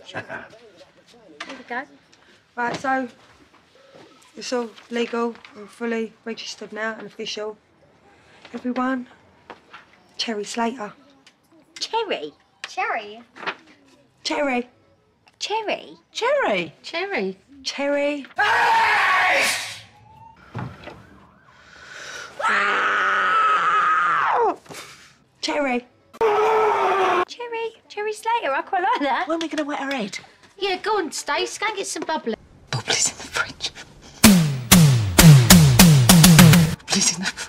There we go. Right, so it's all legal and fully registered now and official. Everyone, Cherry Slater. Cherry? Cherry? Cherry. Cherry? Cherry. Cherry. Cherry. Hey! Cherry. Cherry. Cherry Slater, I quite like that. When are we going to wet her head? Yeah, go on, Stace, go and get some bubbly. Bubbly's in the fridge. Bubbly's in the fridge.